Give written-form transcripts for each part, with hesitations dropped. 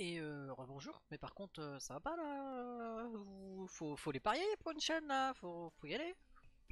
Et rebonjour, mais par contre ça va pas là, faut les parier pour une chaîne là, faut y aller.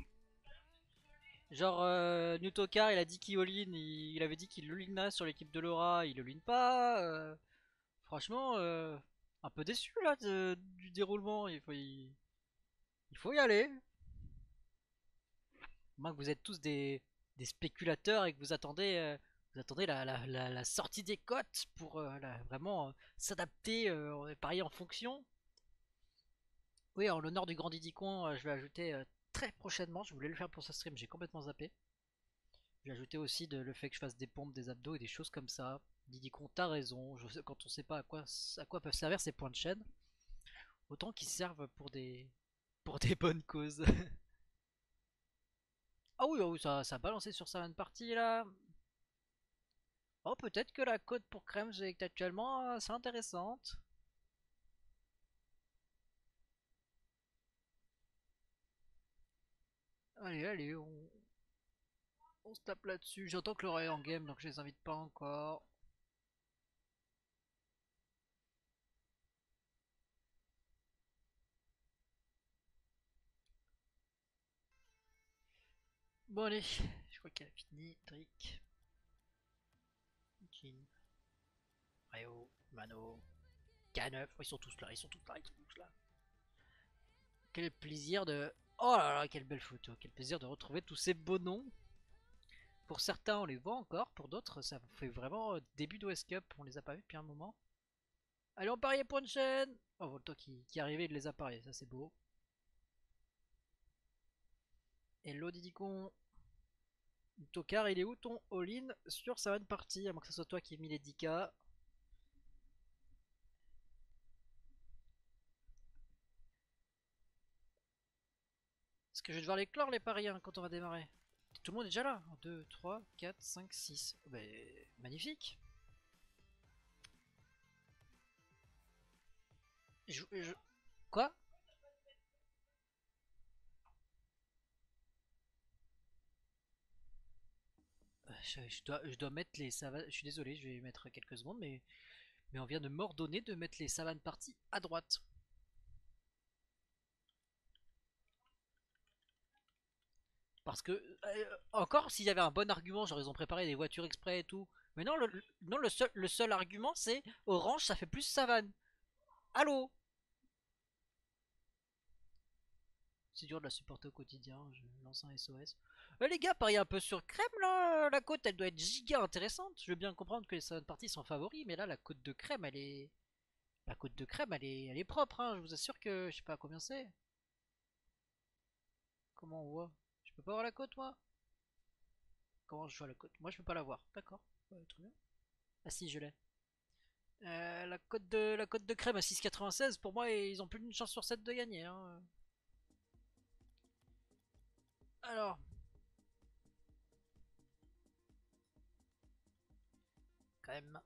Genre Newtokar il a dit qu'il all-in, il avait dit qu'il all-in sur l'équipe de Laura, il all-in pas. Franchement, un peu déçu là du déroulement, il faut y aller. Moins que vous êtes tous des spéculateurs et que vous attendez la sortie des cotes pour vraiment s'adapter et parier en fonction. Oui, en l'honneur du grand Didicon, je vais ajouter très prochainement, je voulais le faire pour ce stream, j'ai complètement zappé. Je vais ajouter aussi le fait que je fasse des pompes, des abdos et des choses comme ça. Didicon, t'as raison, quand on sait pas à quoi peuvent servir ces points de chaîne, autant qu'ils servent pour des bonnes causes. Ah oui, ça a balancé sur sa partie là. Oh, peut-être que la cote pour crème est actuellement assez intéressante. Allez, allez, on se tape là-dessus. J'entends que Laura est en game, donc je les invite pas encore. Bon allez, je crois qu'elle a fini. Trick, Jin, Reo, Mano, K9. Oh, ils sont tous là, ils sont tous là, ils sont tous là. Quel plaisir de... Oh là là, quelle belle photo. Quel plaisir de retrouver tous ces beaux noms. Pour certains, on les voit encore. Pour d'autres, ça fait vraiment début d'OS Cup. On les a pas vus depuis un moment. Allez, on parie pour une chaîne. Oh, Volto qui est arrivé, il les a pariés. Ça, c'est beau. Hello Didicon. Tokar, il est où ton all-in sur sa bonne partie? À moins que ce soit toi qui ai mis les 10k. Parce que je vais devoir les clore les paris hein, quand on va démarrer. Tout le monde est déjà là. 2, 3, 4, 5, 6. Bah, magnifique. Je... Quoi? Je dois mettre les savanes. Je suis désolé, je vais mettre quelques secondes, mais on vient de m'ordonner de mettre les savanes parties à droite. Parce que, encore, s'il y avait un bon argument, genre ils ont préparé des voitures exprès et tout. Mais non, non le seul argument, c'est orange, ça fait plus savane. Allô? C'est dur de la supporter au quotidien, je lance un SOS. Les gars, pariez un peu sur crème là, la côte elle doit être giga intéressante. Je veux bien comprendre que les savanes parties sont favoris, mais là la côte de crème elle est. La côte de crème elle est propre, hein. Je vous assure que je sais pas combien c'est. Comment on voit? Je peux pas voir la côte moi? Comment je vois la côte? Moi je peux pas la voir. D'accord, ouais, très bien. Ah si, je l'ai. La cote de crème à 6,96, pour moi, ils ont plus d'une chance sur 7 de gagner. Hein. Alors, quand même.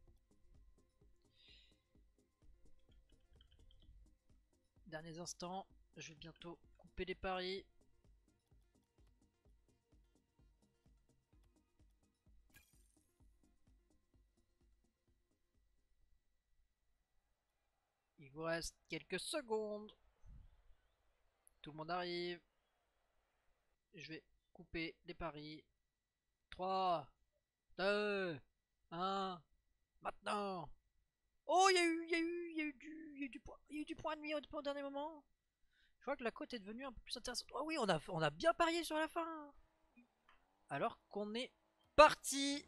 Derniers instants, je vais bientôt couper les paris. Il vous reste quelques secondes. Tout le monde arrive. Je vais couper les paris. 3, 2, 1. Maintenant. Oh, il y a eu du point, il y a eu du point de nuit au dernier moment. Je vois que la cote est devenue un peu plus intéressante. Oh oui, on a bien parié sur la fin. Alors qu'on est parti.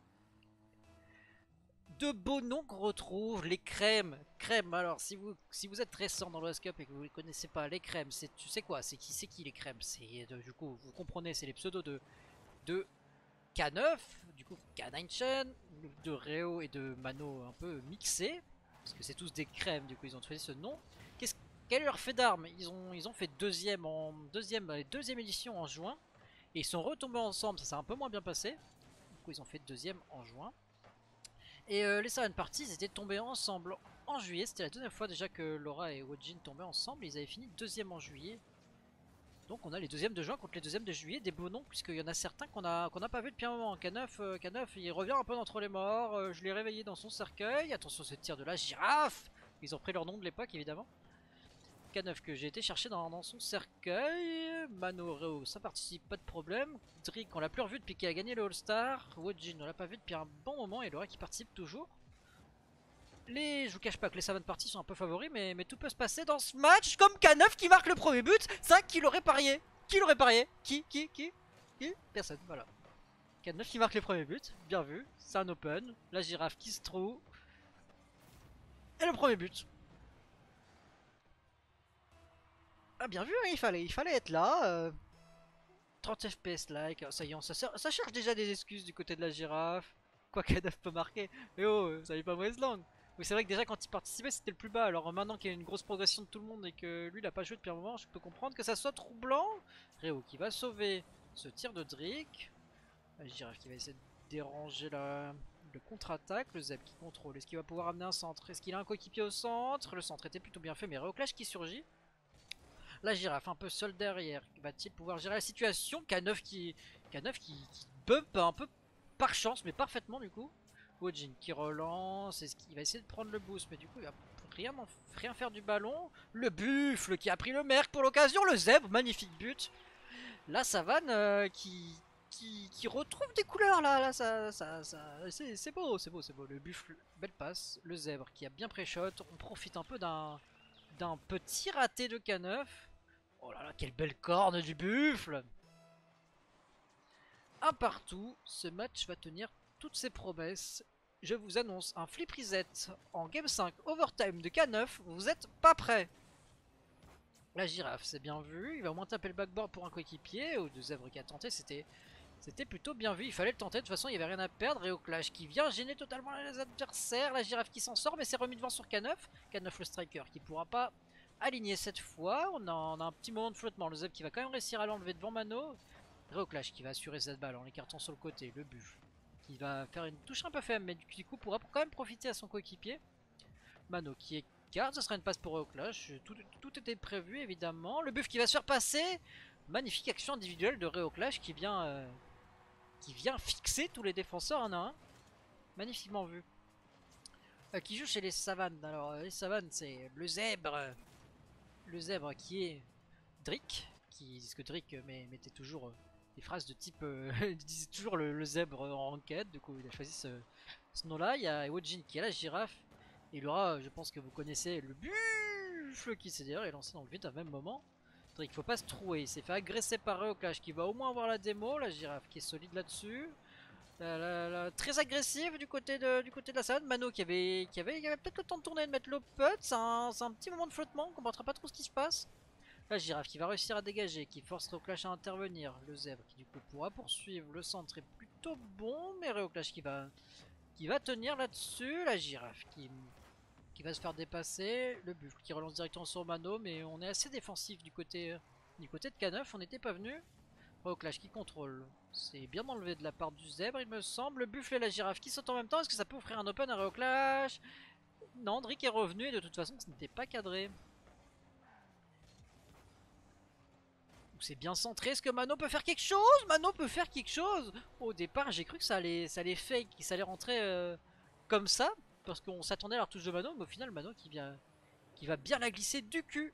De beaux noms qu'on retrouve, les crèmes. Crèmes, alors si vous êtes récent dans l'OS Cup et que vous ne connaissez pas les crèmes, tu sais quoi, c'est qui les crèmes? C'est du coup, vous comprenez, c'est les pseudos de K9, du coup K9 Chen, de Reo et de Mano un peu mixés, parce que c'est tous des crèmes, du coup ils ont choisi ce nom. Quel est leur fait d'armes? Ils ont fait deuxième édition en juin, et ils sont retombés ensemble, ça s'est un peu moins bien passé. Du coup ils ont fait deuxième en juin. Et les Silent Parties ils étaient tombés ensemble en juillet. C'était la deuxième fois déjà que Laura et Wojin tombaient ensemble. Ils avaient fini deuxième en juillet. Donc on a les deuxièmes de juin contre les deuxièmes de juillet, des beaux noms, puisqu'il y en a certains qu'on a pas vu depuis un moment. K9 il revient un peu d'entre les morts, je l'ai réveillé dans son cercueil. Attention ce tir de la girafe. Ils ont pris leur nom de l'époque évidemment. K9 que j'ai été chercher dans son cercueil. Mano, Reo, ça participe, pas de problème. Drick, on l'a plus revu depuis qu'il a gagné le All-Star. Wojin, on l'a pas vu depuis un bon moment et Laura qui participe toujours. Je vous cache pas que les Savane Party sont un peu favoris, mais tout peut se passer dans ce match. Comme K9 qui marque le premier but. 5 qui l'aurait parié. Qui l'aurait parié? Qui Personne, voilà. K9 qui marque le premier but. Bien vu. C'est un open. La girafe qui se trouve. Et le premier but. Ah bien vu, hein, il fallait être là. 30 FPS like, ça y est, ça cherche déjà des excuses du côté de la girafe. Quoi K9 peut marquer. Mais oh, ça n'est pas mauvaise langue. Oui, c'est vrai que déjà quand il participait c'était le plus bas. Alors maintenant qu'il y a une grosse progression de tout le monde et que lui il a pas joué depuis un moment, je peux comprendre que ça soit troublant. Reo qui va sauver ce tir de Drick. La girafe qui va essayer de déranger le contre-attaque. Le Zeb qui contrôle. Est-ce qu'il va pouvoir amener un centre? Est-ce qu'il a un coéquipier au centre? Le centre était plutôt bien fait, mais Reo Clash qui surgit. La girafe un peu seule derrière. Va-t-il pouvoir gérer la situation? K9 qui bump un peu par chance, mais parfaitement du coup. Wojin qui relance. Est-ce qu'il va essayer de prendre le boost? Mais du coup, il va rien faire du ballon. Le buffle qui a pris le merc pour l'occasion. Le zèbre, magnifique but. La savane qui retrouve des couleurs là. C'est beau. Le buffle, belle passe. Le zèbre qui a bien pré-shot. On profite un peu d'un petit raté de K9. Oh là là, quelle belle corne du buffle! Un partout, ce match va tenir toutes ses promesses. Je vous annonce un flip reset en game 5 overtime de K9, vous êtes pas prêts. La girafe, c'est bien vu, il va au moins taper le backboard pour un coéquipier, ou de Zèbre qui a tenté, c'était plutôt bien vu, il fallait le tenter, de toute façon il n'y avait rien à perdre, et au clash qui vient gêner totalement les adversaires, la girafe qui s'en sort, mais c'est remis devant sur K9, K9 le striker qui pourra pas aligner cette fois, on a un petit moment de flottement, le Zeb qui va quand même réussir à l'enlever devant Mano, Clash qui va assurer cette balle en l'écartant sur le côté, le buff qui va faire une touche un peu faible, mais du coup pourra quand même profiter à son coéquipier, Mano qui écarte, ce sera une passe pour Clash, tout était prévu évidemment, le buff qui va se faire passer, magnifique action individuelle de Clash qui vient fixer tous les défenseurs un à un, magnifiquement vu. Qui joue chez les Savanes, alors les Savanes c'est le zèbre qui est Drick, qui disent que Drick mettait toujours des phrases de type il disait toujours le zèbre en enquête, du coup il a choisi ce nom là. Il y a Wojin qui est la girafe, et Laura, je pense que vous connaissez le buffle qui s'est d'ailleurs lancé dans le vide à même moment. Drick faut pas se trouer, il s'est fait agresser par Clash qui va au moins avoir la démo, la girafe qui est solide là-dessus. Très agressive du côté de la savane. Mano qui avait peut-être le temps de tourner et de mettre l'open. C'est un petit moment de flottement, on comprendra pas trop ce qui se passe. La girafe qui va réussir à dégager, qui force Clash à intervenir. Le zèbre qui du coup pourra poursuivre. Le centre est plutôt bon, mais Clash qui va tenir là-dessus. La girafe qui va se faire dépasser. Le buffle qui relance directement sur Mano, mais on est assez défensif du côté de K9, on n'était pas venu. Clash qui contrôle. C'est bien enlevé de la part du zèbre, il me semble. Le buffle et la girafe qui sautent en même temps. Est-ce que ça peut offrir un open à Clash? Non, Drick est revenu et de toute façon, ce n'était pas cadré. C'est bien centré. Est-ce que Mano peut faire quelque chose? Mano peut faire quelque chose. Au départ, j'ai cru que ça allait fake, que ça allait rentrer comme ça. Parce qu'on s'attendait à la retouche de Mano. Mais au final, Mano qui va bien la glisser du cul.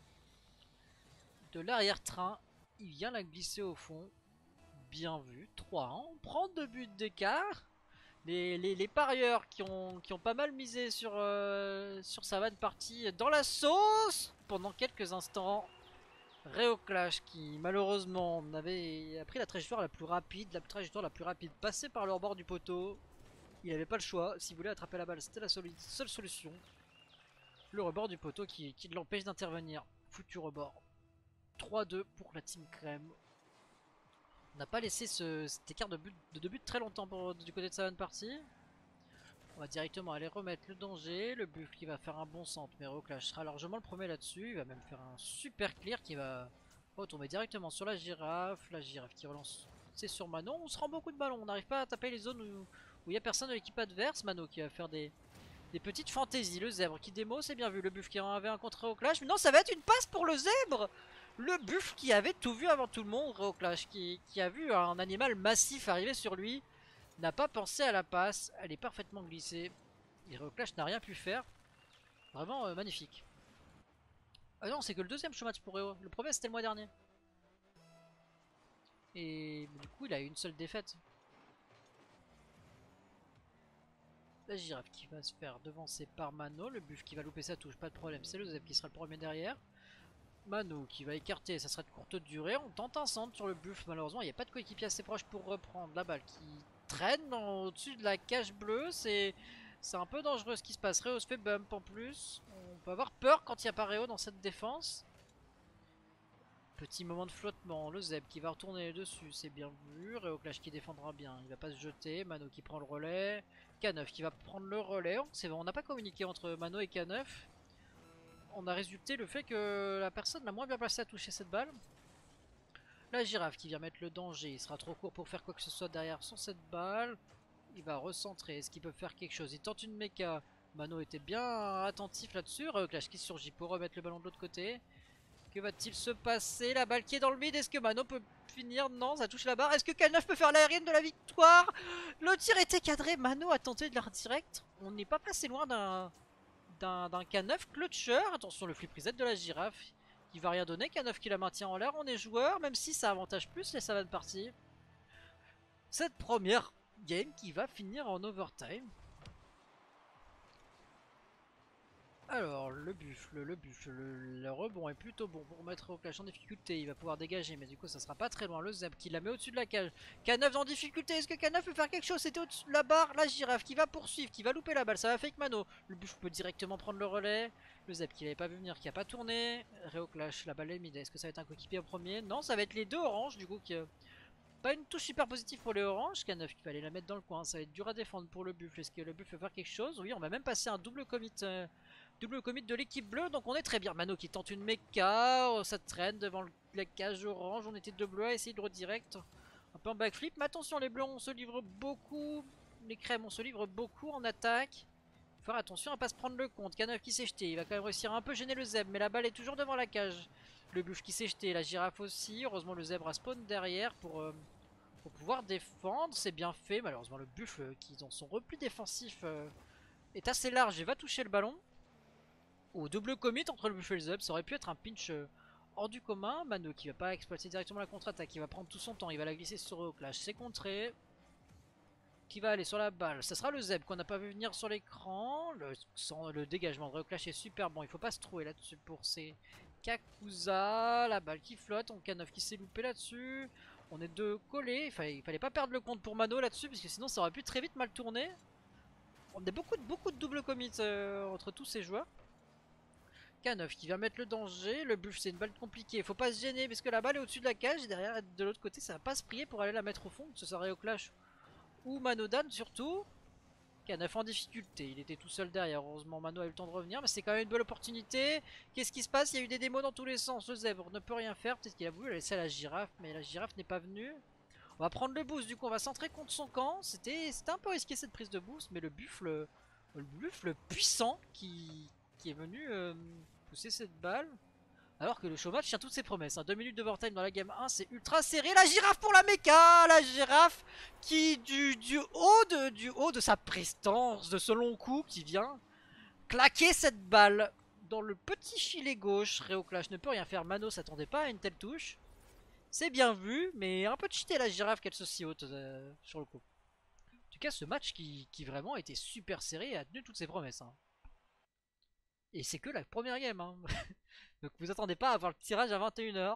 De l'arrière-train. Il vient la glisser au fond. Bien vu. 3-1. On prend 2 buts d'écart. Les parieurs qui ont pas mal misé sur Savane Party dans la sauce pendant quelques instants. Clash qui malheureusement a pris la trajectoire la plus rapide, passée par le rebord du poteau. Il n'avait pas le choix, s'il voulait attraper la balle c'était la seule solution. Le rebord du poteau qui l'empêche d'intervenir. Foutu rebord. 3-2 pour la team crème. On n'a pas laissé cet écart de deux buts très longtemps du côté de Savane Party. On va directement aller remettre le danger. Le buff qui va faire un bon centre, mais Clash sera largement le premier là-dessus. Il va même faire un super clear qui va retomber directement sur la girafe. La girafe qui relance, c'est sur Mano. On se rend beaucoup de ballons, on n'arrive pas à taper les zones où il n'y a personne de l'équipe adverse. Mano qui va faire des petites fantaisies. Le zèbre qui démo, c'est bien vu. Le buff qui avait un contre Clash. Mais non, ça va être une passe pour le zèbre. Le buffle qui avait tout vu avant tout le monde, Réoclash, qui a vu un animal massif arriver sur lui, n'a pas pensé à la passe, elle est parfaitement glissée. Et Réoclash n'a rien pu faire. Vraiment magnifique. Ah non, c'est que le deuxième showmatch pour Réo. Le premier c'était le mois dernier. Et du coup, il a eu une seule défaite. La girafe qui va se faire devancer par Mano. Le buff qui va louper sa touche, pas de problème. C'est le Zeb qui sera le premier derrière. Mano qui va écarter, ça sera de courte durée. On tente un centre sur le buff. Malheureusement, il n'y a pas de coéquipier assez proche pour reprendre la balle qui traîne au-dessus de la cage bleue. C'est un peu dangereux ce qui se passe. Réo se fait bump en plus. On peut avoir peur quand il n'y a pas Réo dans cette défense. Petit moment de flottement, le Zeb qui va retourner dessus, c'est bien vu. Réoclash qui défendra bien, il va pas se jeter. Mano qui prend le relais. K9 qui va prendre le relais. C'est bon, on n'a pas communiqué entre Mano et K9. On a résulté le fait que la personne l'a moins bien placé à toucher cette balle. La girafe qui vient mettre le danger, il sera trop court pour faire quoi que ce soit derrière sur cette balle. Il va recentrer, est-ce qu'il peut faire quelque chose? Il tente une méca. Mano était bien attentif là-dessus. Réoclash qui surgit pour remettre le ballon de l'autre côté. Que va-t-il se passer? La balle qui est dans le mid, est-ce que Mano peut finir? Non, ça touche la barre. Est-ce que K9 peut faire l'aérienne de la victoire? Le tir était cadré, Mano a tenté de l'art direct. On n'est pas passé loin d'un K9 clutcher. Attention, le flip reset de la girafe. Il va rien donner, K9 qui la maintient en l'air. On est joueur, même si ça avantage plus les savanes parties. Cette première game qui va finir en overtime. Alors, le buffle, le rebond est plutôt bon pour mettre au clash en difficulté. Il va pouvoir dégager, mais du coup, ça sera pas très loin. Le Zeb qui la met au-dessus de la cage. K9 en difficulté. Est-ce que K9 peut faire quelque chose? C'était au-dessus de la barre. La girafe qui va poursuivre, qui va louper la balle. Ça va fake Mano. Le buffle peut directement prendre le relais. Le Zeb qui l'avait pas vu venir, qui a pas tourné. Réo clash, la balle est mid. Est-ce que ça va être un coéquipier en premier? Non, ça va être les deux oranges, du coup, qui. Pas une touche super positive pour les oranges. K9 qui va aller la mettre dans le coin. Ça va être dur à défendre pour le buffle. Est-ce que le buffle peut faire quelque chose? Oui, on va même passer un double commit. Double commit de l'équipe bleue, donc on est très bien. Mano qui tente une méca, ça traîne devant la cage orange. On était deux bleus à essayer de redirect. Un peu en backflip, mais attention, les bleus on se livre beaucoup. Les crèmes on se livre beaucoup en attaque. Faut faire attention à pas se prendre le compte. K9 qui s'est jeté, il va quand même réussir à un peu gêner le Zeb, mais la balle est toujours devant la cage. Le buff qui s'est jeté, la girafe aussi. Heureusement le zèbre a spawn derrière pour pouvoir défendre. C'est bien fait, malheureusement le buffle qui dans son repli défensif est assez large et va toucher le ballon. Au double commit entre le buffle et le Zeb, ça aurait pu être un pinch hors du commun. Mano qui va pas exploiter directement la contre-attaque, il va prendre tout son temps, il va la glisser sur eux. Clash, c'est contré. Qui va aller sur la balle, ça sera le Zeb qu'on n'a pas vu venir sur l'écran. Le dégagement de Reclash est super bon, il faut pas se trouver là-dessus pour ces Kakuza. La balle qui flotte, on K9 qui s'est loupé là-dessus. On est deux collés, il fallait pas perdre le compte pour Mano là-dessus, parce que sinon ça aurait pu très vite mal tourner. On a beaucoup de double commits entre tous ces joueurs. K9 qui vient mettre le danger. Le buff, c'est une balle compliquée. Faut pas se gêner parce que la balle est au-dessus de la cage. Et derrière, de l'autre côté, ça va pas se prier pour aller la mettre au fond. Que ce soit Réoclash ou Manodan surtout. K9 en difficulté. Il était tout seul derrière. Heureusement, Mano a eu le temps de revenir. Mais c'est quand même une belle opportunité. Qu'est-ce qui se passe? Il y a eu des démos dans tous les sens. Le zèbre ne peut rien faire. Peut-être qu'il a voulu la laisser à la girafe. Mais la girafe n'est pas venue. On va prendre le boost. Du coup, on va centrer contre son camp. C'était un peu risqué cette prise de boost. Mais le buffle puissant qui est venu pousser cette balle. Alors que le showmatch tient toutes ses promesses. 2 minutes de overtime dans la game 1, c'est ultra serré. La girafe pour la méca. La girafe qui, du haut de sa prestance, de ce long coup, qui vient claquer cette balle dans le petit filet gauche. Réoclash ne peut rien faire. Mano s'attendait pas à une telle touche. C'est bien vu, mais un peu cheaté la girafe qu'elle se si haute sur le coup. En tout cas, ce match qui vraiment était super serré et a tenu toutes ses promesses. Hein. Et c'est que la première game. Hein. Donc vous attendez pas à avoir le tirage à 21 h.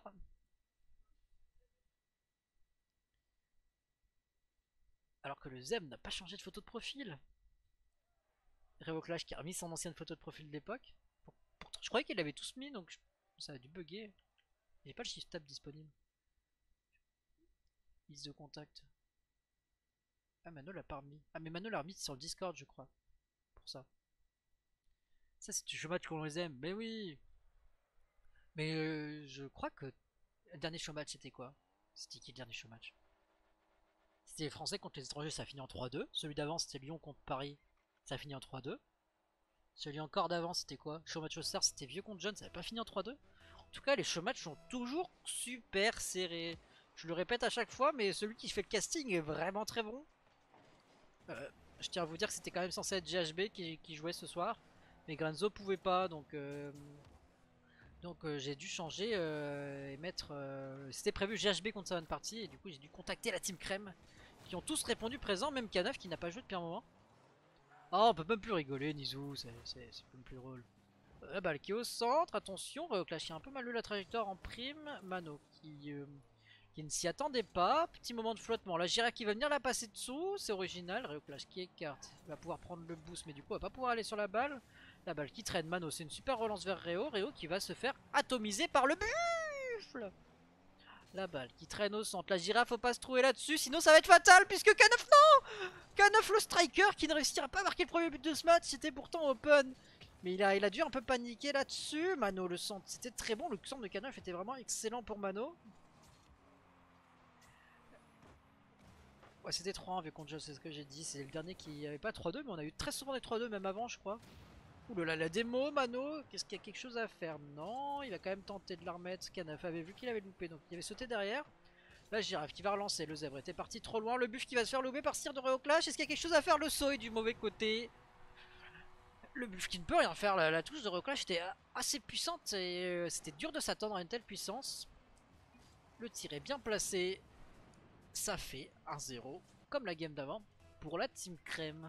Alors que le Zeb n'a pas changé de photo de profil. Réoclash qui a remis son ancienne photo de profil de l'époque. Pourtant je croyais qu'il l'avait tous mis, donc ça a dû bugger. J'ai pas le shift tab disponible. Liste de contact. Ah, Mano l'a pas remis. Ah, mais Mano l'a remis sur le Discord, je crois. Pour ça. Ça, c'est du showmatch qu'on les aime. Mais oui. Mais je crois que le dernier showmatch, c'était quoi? C'était qui le dernier showmatch? C'était les Français contre les étrangers, ça a fini en 3-2. Celui d'avant, c'était Lyon contre Paris, ça a fini en 3-2. Celui encore d'avant, c'était quoi? Showmatch All Star, c'était vieux contre jeune, ça n'avait pas fini en 3-2. En tout cas, les showmatchs sont toujours super serrés. Je le répète à chaque fois, mais celui qui fait le casting est vraiment très bon. Je tiens à vous dire que c'était quand même censé être GHB qui jouait ce soir. Mais Granzo pouvait pas, donc j'ai dû changer et mettre... C'était prévu GHB contre Savane Party, et du coup j'ai dû contacter la team Crème, qui ont tous répondu présent, même K9 qui n'a pas joué depuis un moment. Oh, on peut même plus rigoler, Nizou, c'est même plus drôle. La balle qui est au centre, attention, Clash qui a un peu mal eu la trajectoire en prime. Mano qui ne s'y attendait pas, petit moment de flottement. La Gira qui va venir la passer dessous, c'est original. Clash qui écarte, il va pouvoir prendre le boost, mais du coup il va pas pouvoir aller sur la balle. La balle qui traîne, Mano, c'est une super relance vers Réo qui va se faire atomiser par le buffle. La balle qui traîne au centre, la girafe faut pas se trouver là-dessus, sinon ça va être fatal puisque K9 non, K9 le striker qui ne réussira pas à marquer le premier but de ce match, c'était pourtant open. Mais il a dû un peu paniquer là-dessus. Mano, le centre, c'était très bon. Le centre de K9 était vraiment excellent pour Mano. Ouais, c'était 3-1 vu contre Joe, c'est ce que j'ai dit. C'est le dernier qui avait pas 3-2, mais on a eu très souvent des 3-2, même avant, je crois. Ouh là là, la démo, Mano. Qu'est-ce qu'il y a quelque chose à faire? Non, il va quand même tenter de la remettre. K9 avait vu qu'il avait loupé, donc il avait sauté derrière. La girafe qui va relancer. Le zèbre était parti trop loin. Le buff qui va se faire louper par tir de Réo Clash. Est-ce qu'il y a quelque chose à faire? Le saut est du mauvais côté. Le buff qui ne peut rien faire, la touche de reclash était assez puissante et c'était dur de s'attendre à une telle puissance. Le tir est bien placé, ça fait 1-0, comme la game d'avant, pour la team crème.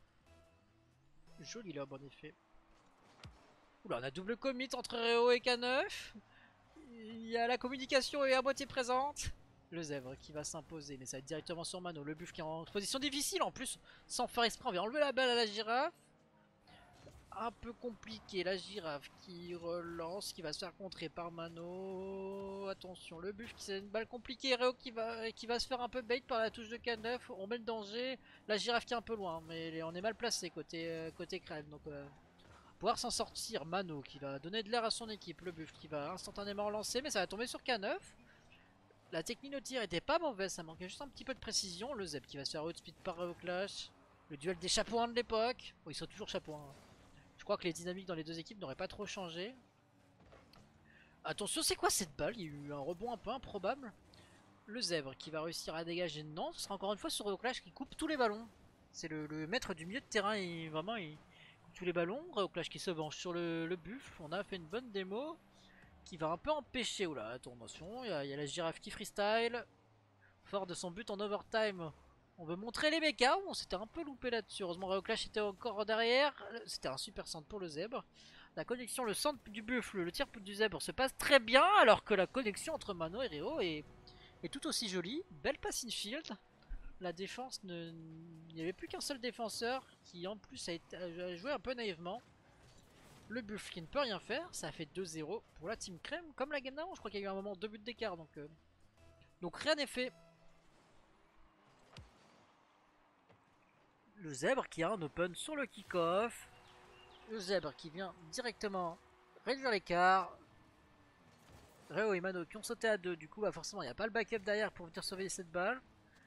Joli lob en effet. Oula, on a double commit entre Réo et K9. Il y a la communication est à moitié présente. Le zèbre qui va s'imposer, mais ça va être directement sur Mano. Le buff qui est en position difficile en plus, sans faire exprès, on vient enlever la balle à la girafe. Un peu compliqué, la girafe qui relance, qui va se faire contrer par Mano. Attention, le buff qui c'est une balle compliquée, Réo qui va se faire un peu bait par la touche de K9. On met le danger, la girafe qui est un peu loin, mais on est mal placé côté crème. Donc pouvoir s'en sortir, Mano qui va donner de l'air à son équipe, le buff qui va instantanément relancer, mais ça va tomber sur K9. La technique de tir était pas mauvaise, ça manquait juste un petit peu de précision. Le Zeb qui va se faire outspeed par Réo Clash. Le duel des chapeaux 1 de l'époque. Oh, ils sont toujours chapeaux 1. Je crois que les dynamiques dans les deux équipes n'auraient pas trop changé. Attention, c'est quoi cette balle? Il y a eu un rebond un peu improbable. Le zèbre qui va réussir à dégager. Non, ce sera encore une fois sur Reoclash qui coupe tous les ballons. C'est le maître du milieu de terrain. Il coupe tous les ballons. Reoclash qui se venge sur le buff. On a fait une bonne démo qui va un peu empêcher. Oula, attention, il y a la girafe qui freestyle. Fort de son but en overtime. On veut montrer les mechas. On s'était un peu loupé là-dessus. Heureusement, Reoclash était encore derrière. C'était un super centre pour le zèbre. La connexion, le centre du buffle, le tir du zèbre se passe très bien. Alors que la connexion entre Mano et Réo est tout aussi jolie. Belle pass infield. La défense, il n'y avait plus qu'un seul défenseur qui en plus a joué un peu naïvement. Le buffle qui ne peut rien faire. Ça fait 2-0 pour la team crème. Comme la game d'avant, je crois qu'il y a eu un moment 2 buts d'écart. Donc rien n'est fait. Le zèbre qui a un open sur le kick-off. Le zèbre qui vient directement réduire l'écart. Réo et Mano qui ont sauté à 2. Du coup, bah forcément, il n'y a pas le backup derrière pour venir surveiller cette balle.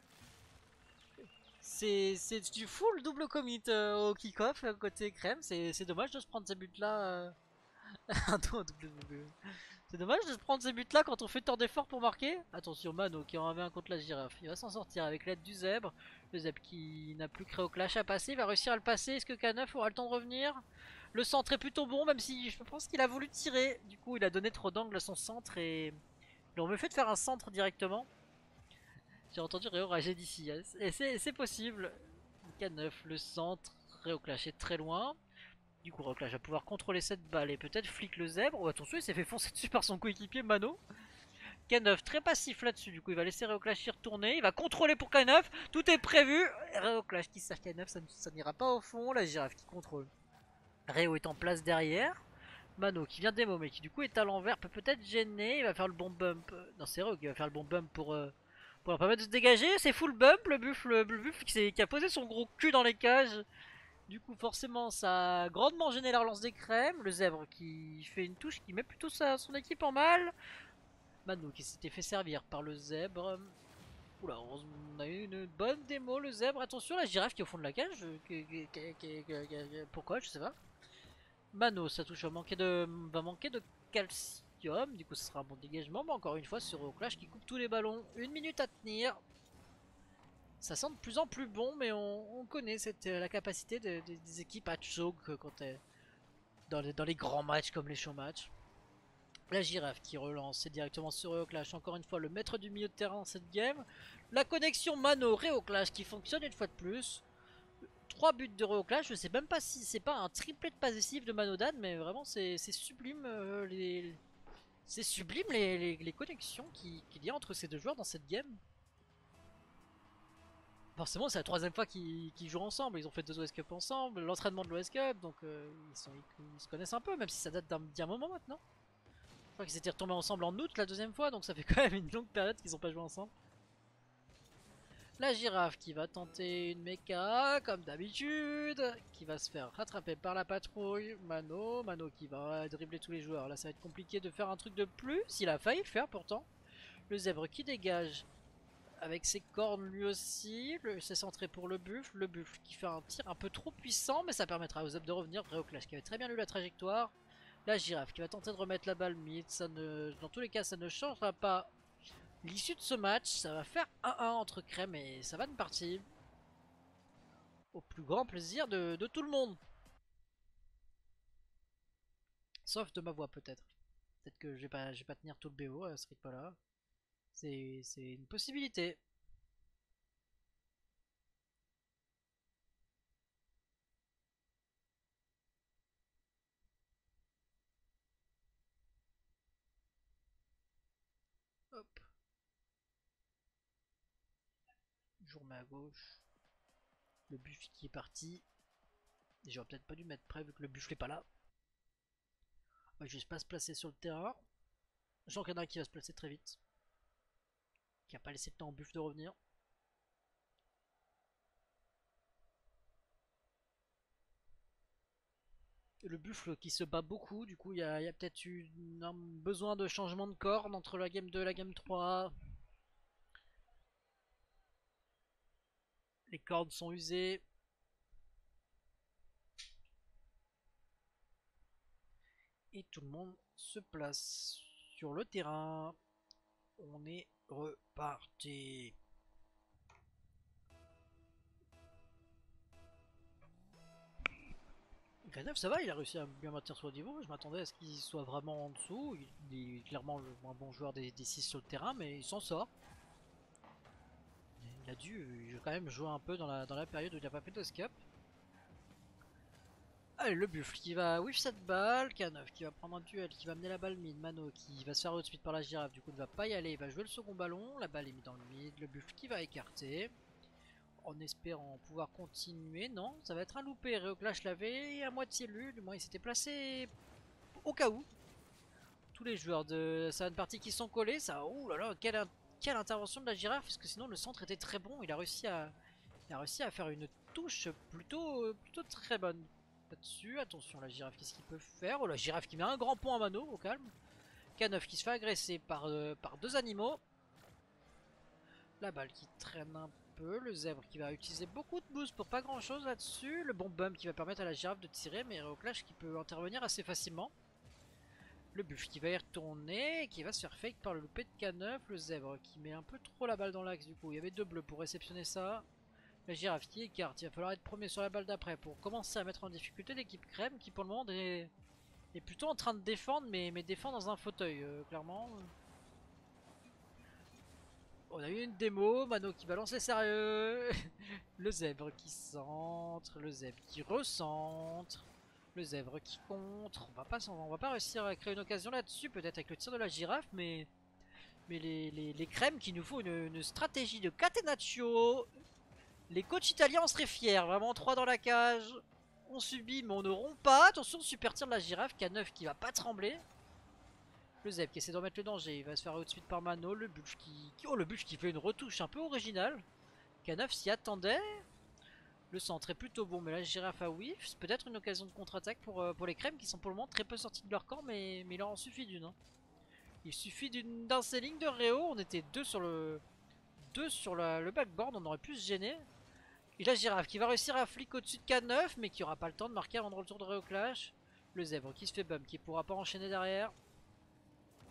C'est du full double commit au kick-off côté crème. C'est dommage de se prendre ces buts-là. C'est dommage de se prendre ces buts-là quand on fait tant d'efforts pour marquer. Attention, Mano qui en avait un contre la girafe. Il va s'en sortir avec l'aide du zèbre. Le zèbre qui n'a plus créé au clash à passer. Il va réussir à le passer. Est-ce que K9 aura le temps de revenir? Le centre est plutôt bon, même si je pense qu'il a voulu tirer. Du coup, il a donné trop d'angle à son centre et ils ont mieux fait de faire un centre directement. J'ai entendu Réo rager d'ici. Et c'est possible. K9, le centre. Réo clash est très loin. Du coup, Reclash va pouvoir contrôler cette balle et peut-être flic le zèbre. Oh, attention, il s'est fait foncer dessus par son coéquipier Mano. K9 très passif là-dessus. Du coup, il va laisser Reoclash y retourner. Il va contrôler pour K9. Tout est prévu. Reoclash qui sert K9, ça n'ira pas au fond. La girafe qui contrôle. Réo est en place derrière. Mano qui vient démo mais qui du coup est à l'envers. Peut-être gêner. Il va faire le bon bump. Non, c'est Réo qui va faire le bon bump pour leur permettre de se dégager. C'est full bump. Le buff qui a posé son gros cul dans les cages. Du coup, forcément, ça a grandement gêné la relance des crèmes. Le zèbre qui fait une touche qui met plutôt son équipe en mal. Mano qui s'était fait servir par le zèbre. Oula, on a eu une bonne démo, le zèbre. Attention, la girafe qui est au fond de la cage. Pourquoi? Je sais pas. Mano, sa touche va manquer de calcium. podium. Du coup, ce sera un bon dégagement. Mais encore une fois, ce Clash qui coupe tous les ballons. 1 minute à tenir. Ça sent de plus en plus bon, mais on connaît la capacité des équipes à choke quand dans les grands matchs comme les show matchs. La girafe qui relance, c'est directement sur Clash. Encore une fois, le maître du milieu de terrain dans cette game. La connexion Mano Clash qui fonctionne une fois de plus. 3 buts de Clash. Je sais même pas si c'est pas un triplé de passes décisives de Manodan, mais vraiment c'est sublime c'est sublime les connexions qu'il y a entre ces deux joueurs dans cette game. Forcément, c'est la troisième fois qu'ils jouent ensemble. Ils ont fait 2 OS Cup ensemble, l'entraînement de l'OS Cup, donc ils se connaissent un peu, même si ça date d'un moment maintenant. Je crois qu'ils étaient retombés ensemble en août la deuxième fois, donc ça fait quand même une longue période qu'ils n'ont pas joué ensemble. La girafe qui va tenter une méca, comme d'habitude, qui va se faire rattraper par la patrouille. Mano qui va dribbler tous les joueurs. Là, ça va être compliqué de faire un truc de plus. Il a failli le faire pourtant. Le zèbre qui dégage avec ses cornes lui aussi. C'est centré pour le buffle. Le buffle qui fait un tir un peu trop puissant, mais ça permettra aux zèbres de revenir. Clash qui avait très bien lu la trajectoire. La girafe qui va tenter de remettre la balle mid. Dans tous les cas, ça ne changera pas l'issue de ce match. Ça va faire 1-1 entre Crème et Savane Party. Au plus grand plaisir de tout le monde. Sauf de ma voix peut-être. Peut-être que je vais pas tenir tout le BO à ce rythme-là. C'est une possibilité. Hop. Je remets à gauche. Le buff qui est parti. J'aurais peut-être pas dû mettre prêt vu que le buff n'est pas là. Je vais pas se placer sur le terrain. Je sens qu'il y en a un qui va se placer très vite. Qui a pas laissé le temps au buff de revenir. Le buffle qui se bat beaucoup, du coup il y a peut-être eu un besoin de changement de corne entre la game 2 et la game 3. Les cordes sont usées. Et tout le monde se place sur le terrain. On est reparti. Grenade, ça va, il a réussi à bien maintenir son niveau. Je m'attendais à ce qu'il soit vraiment en dessous. Il est clairement le moins bon joueur des 6 sur le terrain, mais il s'en sort. Il a dû quand même jouer un peu dans la période où il n'a pas fait de scap. Allez, le buffle qui va whiff cette balle. K9 qui va prendre un duel, qui va amener la balle mid. Mano qui va se faire tout de suite par la girafe, du coup ne va pas y aller. Il va jouer le second ballon. La balle est mise dans le mid. Le buffle qui va écarter. En espérant pouvoir continuer. Non, ça va être un loupé. Clash l'avait à moitié lu. Du moins, il s'était placé au cas où. Tous les joueurs de Savane Party qui sont collés. Ça, ouh là là, quelle intervention de la girafe. Parce que sinon, le centre était très bon. Il a réussi à faire une touche plutôt très bonne. Là-dessus, attention, la girafe, qu'est-ce qu'il peut faire? Oh, la girafe qui met un grand pont à Mano, au calme. K9 qui se fait agresser par 2 animaux. La balle qui traîne un peu. Le zèbre qui va utiliser beaucoup de boost pour pas grand chose là-dessus. Le bon bump qui va permettre à la girafe de tirer, mais Clash qui peut intervenir assez facilement. Le buff qui va y retourner, qui va se faire fake par le loupé de K9. Le zèbre qui met un peu trop la balle dans l'axe, du coup il y avait 2 bleus pour réceptionner ça. La girafe qui écarte, il va falloir être premier sur la balle d'après pour commencer à mettre en difficulté l'équipe crème qui pour le moment est plutôt en train de défendre, mais défend dans un fauteuil clairement. On a eu une démo, Mano qui balance les sérieux. Le zèbre qui centre, le zèbre qui recentre, le zèbre qui contre. On va pas réussir à créer une occasion là-dessus, peut-être avec le tir de la girafe, mais les crèmes qui nous font une stratégie de catenaccio. Les coachs italiens en seraient fiers, vraiment 3 dans la cage. On subit mais on ne rompt pas. Attention, super tir de la girafe, K9 qui va pas trembler. Le Zeb qui essaie de remettre le danger, il va se faire tout de suite par Mano. Le Bulch le Bulch qui fait une retouche un peu originale. K9 s'y attendait. Le centre est plutôt bon, mais la girafe a whiff. C'est peut-être une occasion de contre-attaque pour les crèmes qui sont pour le moment très peu sortis de leur camp, mais il en suffit d'une. Hein. Il suffit d'un selling de Réo. On était deux sur le backboard, on aurait pu se gêner. Et la girafe qui va réussir à flic au-dessus de K9, mais qui aura pas le temps de marquer avant le retour de Réo Clash. Le zèbre qui se fait bump, qui pourra pas enchaîner derrière.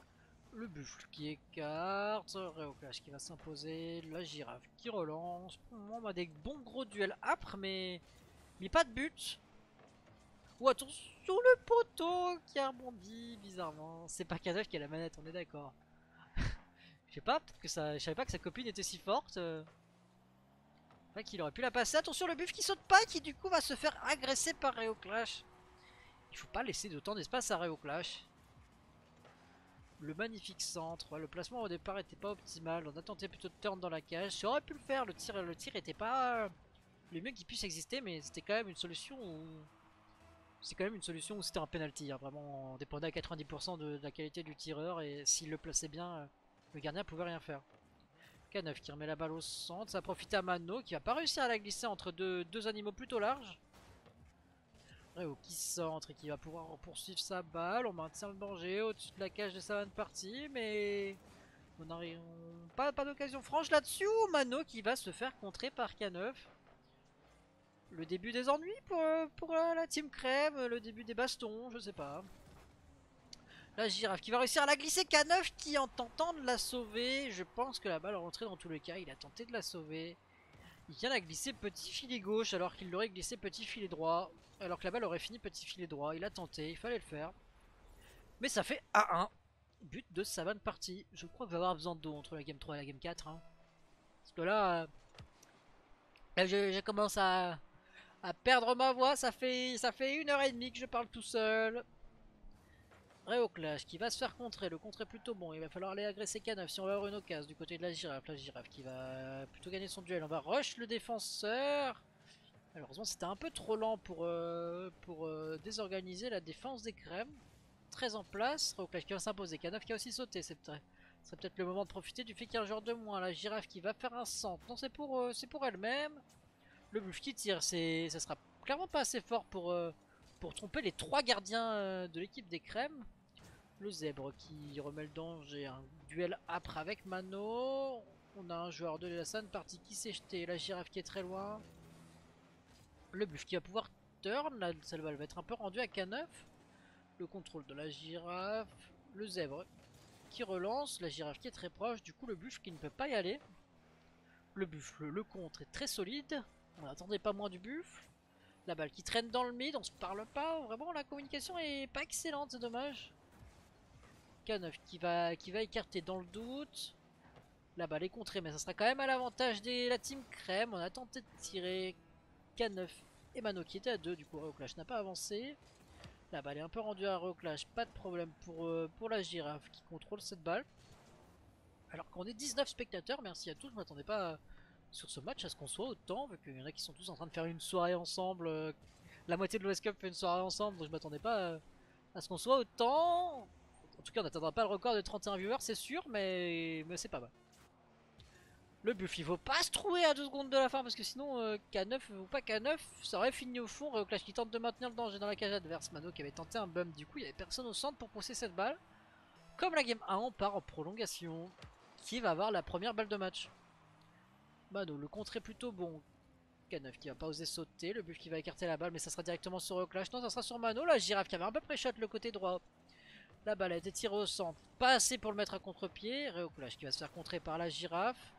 Le buffle qui écarte, Réoclash qui va s'imposer, la girafe qui relance. On a des bons gros duels âpres, mais pas de but. Ou attention le poteau qui a rebondi bizarrement. C'est pas K9 qui a la manette, on est d'accord. Je sais pas, peut-être que ça. Je savais pas que sa copine était si forte. Enfin, qu'il aurait pu la passer. Attention le buff qui saute pas et qui du coup va se faire agresser par Réoclash. Il faut pas laisser d'autant d'espace à Réoclash. Le magnifique centre, ouais, le placement au départ était pas optimal, on a tenté plutôt de turn dans la cage, ça aurait pu le faire, le tir était pas le mieux qui puisse exister, mais c'était quand même une solution où c'était un penalty, hein. Vraiment on dépendait à 90% de la qualité du tireur et s'il le plaçait bien, le gardien pouvait rien faire. K9 qui remet la balle au centre, ça profite à Mano qui va pas réussir à la glisser entre deux animaux plutôt larges. Réo qui centre et qui va pouvoir poursuivre sa balle, on maintient le danger au-dessus de la cage de Savane partie, mais on n'arrive pas d'occasion franche là-dessus. Mano qui va se faire contrer par K9. Le début des ennuis pour la team crème, le début des bastons, je sais pas. La girafe qui va réussir à la glisser. K9 qui en tentant de la sauver. Je pense que la balle est rentrée dans tous les cas. Il a tenté de la sauver. Il vient la glisser petit filet gauche alors qu'il l'aurait glissé petit filet droit. Alors que la balle aurait fini petit filet droit. Il a tenté, il fallait le faire. Mais ça fait A1. But de Savane partie. Je crois qu'il va avoir besoin d'eau entre la game 3 et la game 4. Hein. Parce que là je commence à perdre ma voix. Ça fait 1h30 que je parle tout seul. Réoclash qui va se faire contrer. Le contre est plutôt bon. Il va falloir aller agresser K9 si on va avoir une occasion du côté de la girafe. La girafe qui va plutôt gagner son duel. On va rush le défenseur. Malheureusement c'était un peu trop lent pour désorganiser la défense des crèmes. Très en place. Réoclash qui va s'imposer. K9 qui a aussi sauté. C'est serait peut-être le moment de profiter du fait qu'il y a un joueur de moins. La girafe qui va faire un centre. Non, c'est pour elle-même. Le buff qui tire, ça sera clairement pas assez fort pour tromper les trois gardiens de l'équipe des crèmes. Le zèbre qui remet le danger. Un duel âpre avec Mano. On a un joueur de la San partie qui s'est jeté. La girafe qui est très loin. Le buff qui va pouvoir turn. Là, ça va être un peu rendu à K9. Le contrôle de la girafe. Le zèbre qui relance. La girafe qui est très proche. Du coup, le buff qui ne peut pas y aller. Le buffle, le contre est très solide. On n'attendait pas moins du buffle. La balle qui traîne dans le mid, on se parle pas. Vraiment, la communication est pas excellente, c'est dommage. K9 qui va écarter dans le doute. La balle est contrée, mais ça sera quand même à l'avantage de la team crème. On a tenté de tirer. K9 et Mano qui était à 2. Du coup, Réoclash n'a pas avancé. La balle est un peu rendue à Réoclash. Pas de problème pour la girafe qui contrôle cette balle. Alors qu'on est 19 spectateurs, merci à tous. Je m'attendais pas sur ce match à ce qu'on soit autant, vu qu'il y en a qui sont tous en train de faire une soirée ensemble. La moitié de l'OS Cup fait une soirée ensemble, donc je m'attendais pas à ce qu'on soit autant. En tout cas, on n'atteindra pas le record de 31 viewers, c'est sûr, mais c'est pas mal. Le buff, il faut pas se trouver à 2 secondes de la fin, parce que sinon, K9 ou pas K9, ça aurait fini au fond. Réoclash qui tente de maintenir le danger dans la cage adverse. Mano qui avait tenté un bump, du coup, il y avait personne au centre pour pousser cette balle. Comme la game 1, on part en prolongation. Qui va avoir la première balle de match? Mano, le contre est plutôt bon. K9 qui va pas oser sauter. Le buff qui va écarter la balle, mais ça sera directement sur Réoclash. Non, ça sera sur Mano. La girafe qui avait un peu pré-shot le côté droit. La balle a été tirée au centre. Pas assez pour le mettre à contre-pied. Réoclash qui va se faire contrer par la girafe.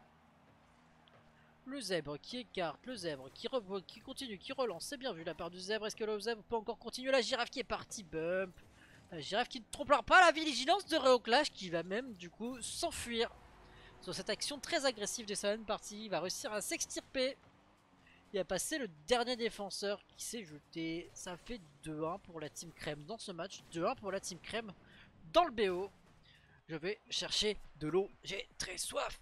Le zèbre qui écarte. Le zèbre qui continue, qui relance. C'est bien vu la part du zèbre. Est-ce que le zèbre peut encore continuer? La girafe qui est partie. Bump. La girafe qui ne trompera pas la vigilance de Réoclash qui va même du coup s'enfuir. Sur cette action très agressive de Savane partie, il va réussir à s'extirper. Il a passé le dernier défenseur qui s'est jeté. Ça fait 2-1 pour la team crème dans ce match. 2-1 pour la team crème dans le BO. Je vais chercher de l'eau. J'ai très soif.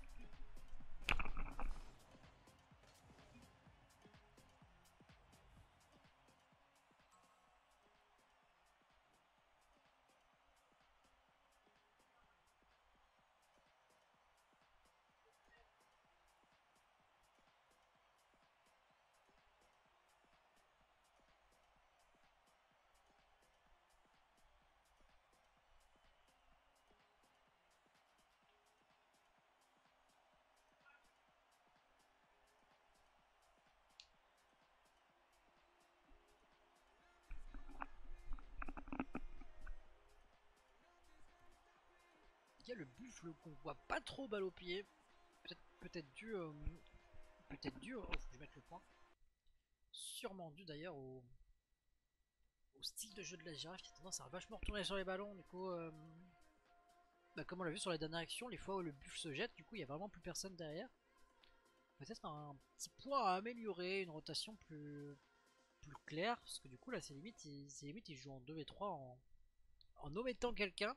y a le buffle qu'on voit pas trop balle au pied. Peut-être dû... peut-être dû... Oh, faut que je mette le point. Sûrement dû d'ailleurs au style de jeu de la girafe qui a tendance à vachement retourner sur les ballons. Du coup, bah, comme on l'a vu sur la dernière action, les fois où le buffle se jette, du coup il y a vraiment plus personne derrière. Peut-être un petit point à améliorer, une rotation plus claire, parce que du coup là c'est limite, il joue en 2v3 en omettant quelqu'un.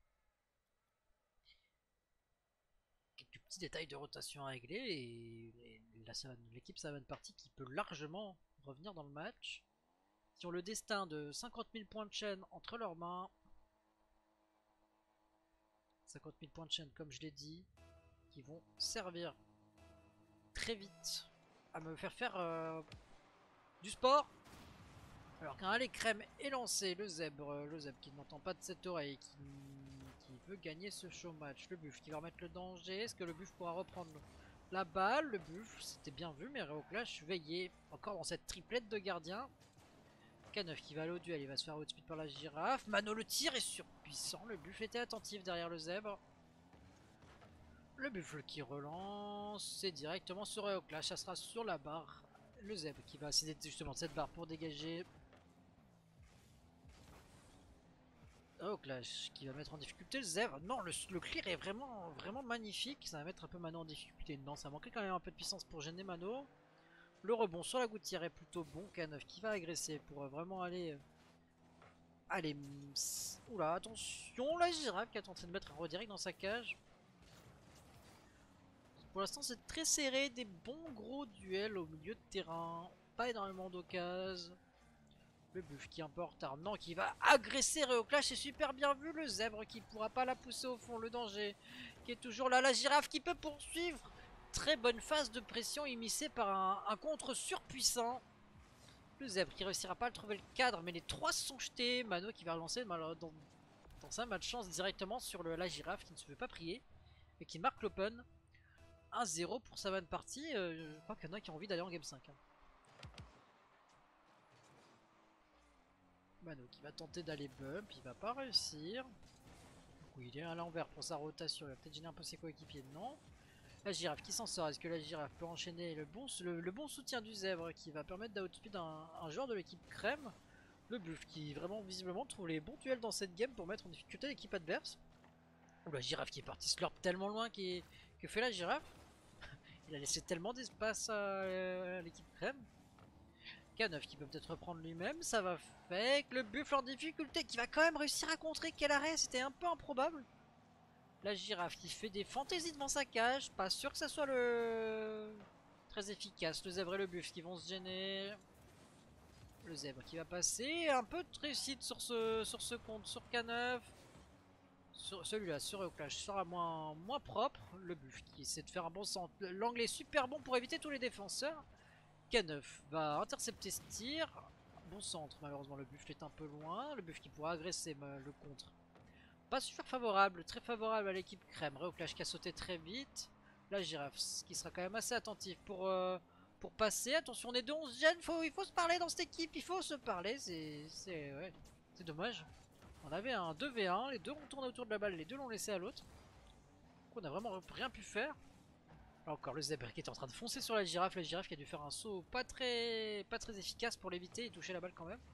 Quelques petits détails de rotation à régler et l'équipe Savane Party qui peut largement revenir dans le match. Qui ont le destin de 50 000 points de chaîne entre leurs mains. 50 000 points de chaîne comme je l'ai dit, qui vont servir très vite à me faire du sport. Alors qu'un aller crème est lancé, le zèbre qui n'entend pas de cette oreille, qui veut gagner ce show match. Le buff qui va remettre le danger, est-ce que le buff pourra reprendre la balle? Le buff, c'était bien vu, mais Réoclash veillé encore dans cette triplette de gardiens. K9 qui va aller au duel, il va se faire outspeed par la girafe. Mano le tir est surpuissant, le buff était attentif derrière le zèbre. Le buffle qui relance, c'est directement sur Réoclash, ça sera sur la barre. Le zèbre qui va céder justement de cette barre pour dégager. Réoclash qui va mettre en difficulté le zèbre. Non, le clear est vraiment magnifique, ça va mettre un peu Mano en difficulté. Non, ça manquait quand même un peu de puissance pour gêner Mano. Le rebond sur la gouttière est plutôt bon. K9 qui va agresser pour vraiment aller... Allez, oula, attention, la girafe qui a tenté de mettre un redirect dans sa cage. Pour l'instant, c'est très serré, des bons gros duels au milieu de terrain. Pas énormément d'occasions. Le buff qui est un peu en retard, non, qui va agresser Réoclash, c'est super bien vu. Le zèbre qui pourra pas la pousser au fond, le danger qui est toujours là. La girafe qui peut poursuivre. Très bonne phase de pression immiscée par un contre surpuissant. Le zèbre qui réussira pas à trouver le cadre, mais les trois se sont jetés. Mano qui va relancer dans sa malchance directement sur la girafe qui ne se veut pas prier et qui marque l'open. 1-0 pour Savane Party. Je crois qu'il y en a qui ont envie d'aller en game 5. Hein. Mano qui va tenter d'aller bump, il va pas réussir. Du coup, il est à l'envers pour sa rotation. Il va peut-être gêner un peu ses coéquipiers. Non. La girafe qui s'en sort. Est-ce que la girafe peut enchaîner le bon soutien du zèbre qui va permettre d'outspeed un joueur de l'équipe crème? Le buff qui vraiment visiblement trouve les bons duels dans cette game pour mettre en difficulté l'équipe adverse. Ou la girafe qui est partie slurp tellement loin que fait la girafe. Il a laissé tellement d'espace à l'équipe crème. K9 qui peut peut-être reprendre lui-même, ça va fake. Le buffle en difficulté qui va quand même réussir à contrer. Quel arrêt, c'était un peu improbable. La girafe qui fait des fantaisies devant sa cage. Pas sûr que ça soit le très efficace. Le zèbre et le buff qui vont se gêner. Le zèbre qui va passer. Un peu de réussite sur ce compte, sur K9. Sur celui-là, sur Réoclash, sera moins propre. Le buff qui essaie de faire un bon centre. L'angle est super bon pour éviter tous les défenseurs. K9 va intercepter ce tir. Bon centre, malheureusement le buff est un peu loin. Le buff qui pourra agresser le contre. Pas super favorable, très favorable à l'équipe crème. Réoclash qui a sauté très vite. La girafe qui sera quand même assez attentif pour passer. Attention, on est deux, on se gêne. Il faut se parler dans cette équipe, il faut se parler. C'est dommage. On avait un 2v1, les deux ont tourné autour de la balle, les deux l'ont laissé à l'autre. On n'a vraiment rien pu faire. Là encore le zèbre qui est en train de foncer sur la girafe qui a dû faire un saut pas très efficace pour l'éviter et toucher la balle quand même.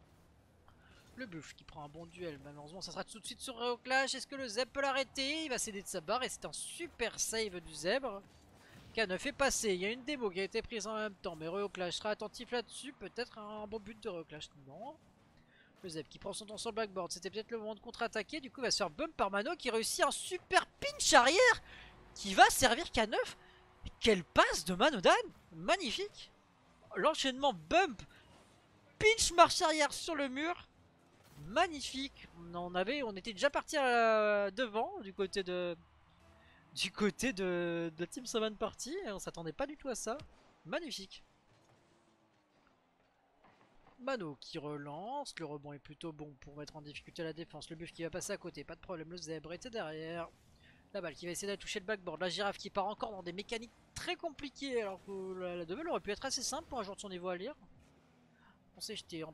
Le buff qui prend un bon duel, malheureusement ça sera tout de suite sur Réoclash. Est-ce que le zèbre peut l'arrêter? Il va céder de sa barre et c'est un super save du zèbre. K9 est passé, il y a une démo qui a été prise en même temps, mais Réoclash sera attentif là-dessus. Peut-être un bon but de Réoclash, non. Le zèbre qui prend son temps sur le backboard, c'était peut-être le moment de contre-attaquer. Du coup il va se faire bump par Mano qui réussit un super pinch arrière qui va servir K9. Quelle passe de Manodan! Magnifique! L'enchaînement bump, pinch marche arrière sur le mur. Magnifique! On était déjà parti devant du côté de Team Savane Party et on s'attendait pas du tout à ça. Magnifique! Mano qui relance, le rebond est plutôt bon pour mettre en difficulté la défense. Le buff qui va passer à côté, pas de problème, le zèbre était derrière. La balle qui va essayer d'aller toucher le backboard. La girafe qui part encore dans des mécaniques très compliquées. Alors que la double aurait pu être assez simple pour un joueur de son niveau à lire. On s'est jeté en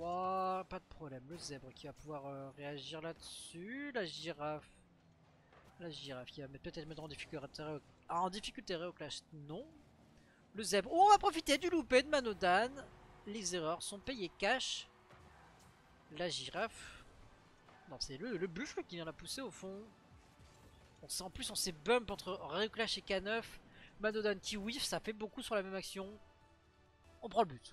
P3. Pas de problème. Le zèbre qui va pouvoir réagir là-dessus. La girafe La girafe qui va peut-être mettre en difficulté Réoclash, non. Le zèbre, oh, on va profiter du loupé de Manodan. Les erreurs sont payées cash. La girafe, non c'est le buffle qui vient la pousser au fond. En plus on s'est bump entre Réoclash et K9. Manodan qui whiff, ça fait beaucoup sur la même action. On prend le but.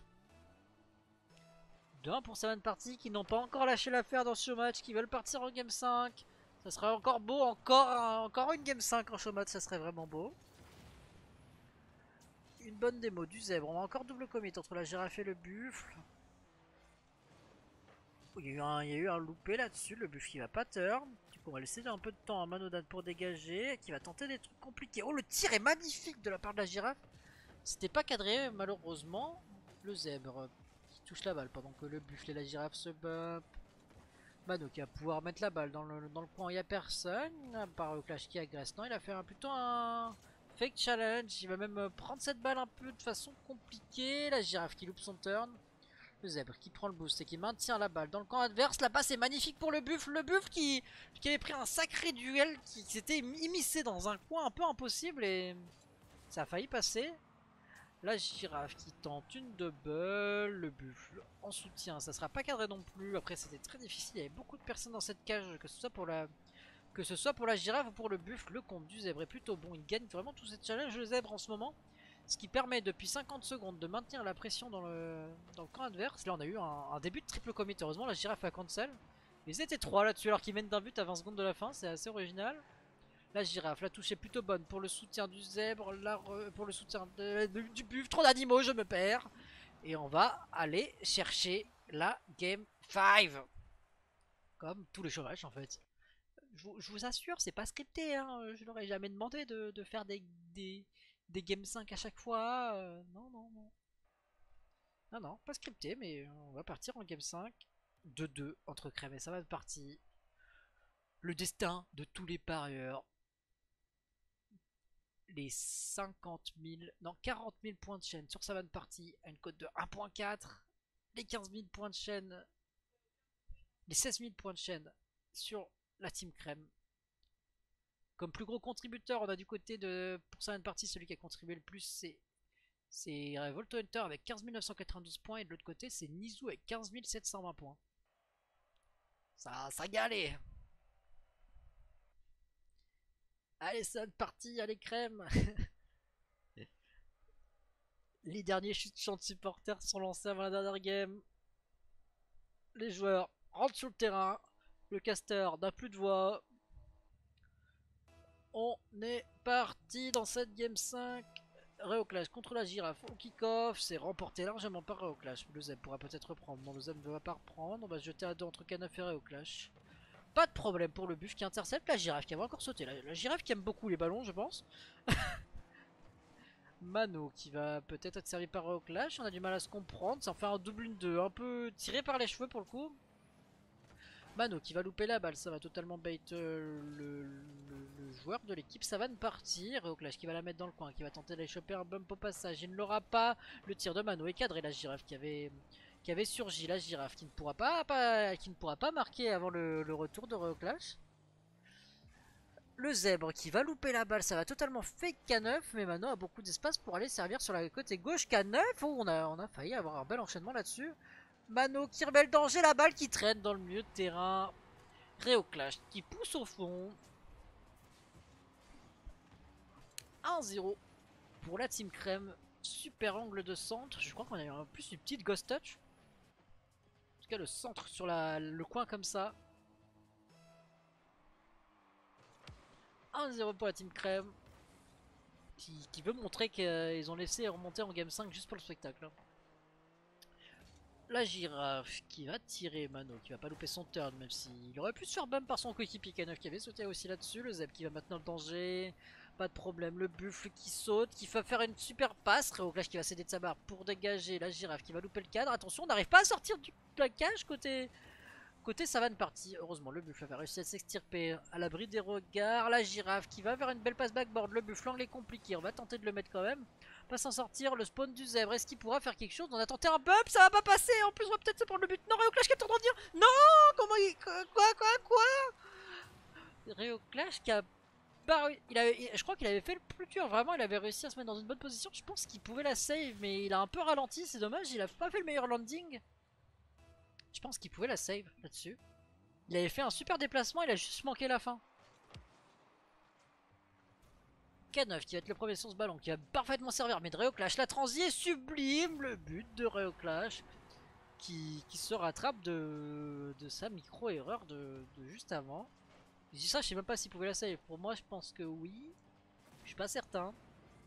2-1 pour Savane Party qui n'ont pas encore lâché l'affaire dans ce match, qui veulent partir en game 5. Ça serait encore beau, encore une game 5 en showmatch, ça serait vraiment beau. Une bonne démo du zèbre, on va encore double commit entre la girafe et le buffle. Oh, il y a eu un loupé là-dessus, le buffle qui va pas turn. Du coup on va laisser un peu de temps à Manodan pour dégager, qui va tenter des trucs compliqués. Oh, le tir est magnifique de la part de la girafe. C'était pas cadré malheureusement. Le zèbre qui touche la balle pendant que le buffle et la girafe se bump. Mano qui va pouvoir mettre la balle dans le coin, il n'y a personne. À part Clash qui agresse. Non, il a fait plutôt un fake challenge. Il va même prendre cette balle un peu de façon compliquée. La girafe qui loupe son turn. Le zèbre qui prend le boost et qui maintient la balle dans le camp adverse. La passe est magnifique pour le buffle. Le buffle qui avait pris un sacré duel, qui s'était immiscé dans un coin un peu impossible et ça a failli passer. La girafe qui tente une double, le buffle en soutien, ça sera pas cadré non plus. Après c'était très difficile, il y avait beaucoup de personnes dans cette cage, que ce soit pour la girafe ou pour le buffle. Le compte du zèbre est plutôt bon, il gagne vraiment tous ces challenges le zèbre en ce moment. Ce qui permet depuis 50 secondes de maintenir la pression dans le camp adverse. Là on a eu un début de triple commit, heureusement la girafe a cancel. Ils étaient 3 là-dessus alors qu'ils mènent d'un but à 20 secondes de la fin, c'est assez original. La girafe, la touche est plutôt bonne pour le soutien du zèbre, pour le soutien du buffle. Trop d'animaux, je me perds. Et on va aller chercher la game 5. Comme tous les chômages en fait. Je vous assure, c'est pas scripté. Hein. Je n'aurais jamais demandé de faire des game 5 à chaque fois. Non, non, non. Non, non, pas scripté, mais on va partir en game 5. 2-2 entre Crème et Savane Party. Le destin de tous les parieurs. Les 50 000, non 40 000 points de chaîne sur Savane Party à une cote de 1.4, les 15 000 points de chaîne, les 16 000 points de chaîne sur la Team Crème. Comme plus gros contributeur, on a du côté de, pour Savane Party, celui qui a contribué le plus, c'est Volto Hunter avec 15 992 points, et de l'autre côté, c'est Nizu avec 15 720 points. Ça galait. Allez, Savane Party, allez Crème. Les derniers chants de supporters sont lancés avant la dernière game. Les joueurs rentrent sur le terrain. Le caster n'a plus de voix. On est parti dans cette game 5. Réoclash contre la girafe au kick-off. C'est remporté largement par Réoclash. Le Zeb pourra peut-être reprendre. Non, le Zeb ne va pas reprendre. On va se jeter à deux entre K9 et Réoclash. Pas de problème pour le buff qui intercepte la girafe qui va encore sauter. La girafe qui aime beaucoup les ballons, je pense. Mano qui va peut-être être servi par Réoclash. On a du mal à se comprendre. Ça en fait un double 1-2. Un peu tiré par les cheveux pour le coup. Mano qui va louper la balle, ça va totalement bait le joueur de l'équipe. Savane Party, Réoclash qui va la mettre dans le coin, qui va tenter d'aller choper un bump au passage. Il ne l'aura pas. Le tir de Mano est cadré. La girafe qui avait surgi. La girafe qui ne pourra pas marquer avant le retour de Réoclash. Le zèbre qui va louper la balle, ça va totalement fake K9, mais Mano a beaucoup d'espace pour aller servir sur la côté gauche. K9, oh, on a failli avoir un bel enchaînement là-dessus. Mano qui remet le danger, la balle qui traîne dans le milieu de terrain. Réoclash qui pousse au fond. 1-0 pour la Team Crème. Super angle de centre. Je crois qu'on a eu en plus une petite ghost touch. En tout cas le centre sur le coin comme ça. 1-0 pour la Team Crème. Qui veut montrer qu'ils ont laissé remonter en game 5 juste pour le spectacle. La girafe qui va tirer Mano, qui va pas louper son turn, même s'il aurait pu se faire bump par son coéquipier K9 qui avait sauté aussi là-dessus. Le Zeb qui va maintenant le danger, pas de problème. Le buffle qui saute, qui va faire une super passe. Réoclash qui va céder de sa barre pour dégager. La girafe qui va louper le cadre. Attention, on n'arrive pas à sortir du plaquage côté Savane Party. Heureusement, le buffle va réussir à s'extirper à l'abri des regards. La girafe qui va vers une belle passe backboard. Le buffle, l'angle est compliqué. On va tenter de le mettre quand même. Pas s'en sortir. Le spawn du zèbre. Est-ce qu'il pourra faire quelque chose? On a tenté un bump. Ça va pas passer. En plus, on va peut-être se prendre le but. Non, Réoclash qui est en train de dire. Non. Comment il. Quoi Réoclash qui a Bah oui, je crois qu'il avait fait le plus dur, vraiment il avait réussi à se mettre dans une bonne position. Je pense qu'il pouvait la save, mais il a un peu ralenti, c'est dommage, il a pas fait le meilleur landing. Je pense qu'il pouvait la save là-dessus. Il avait fait un super déplacement, il a juste manqué la fin. K9 qui va être le premier sur ce ballon, qui va parfaitement servir, mais de Reoclash, la transi est sublime, le but de Reoclash qui se rattrape de sa micro-erreur de juste avant. Je dis ça, je sais même pas s'il pouvait la save. Pour moi, je pense que oui. Je suis pas certain.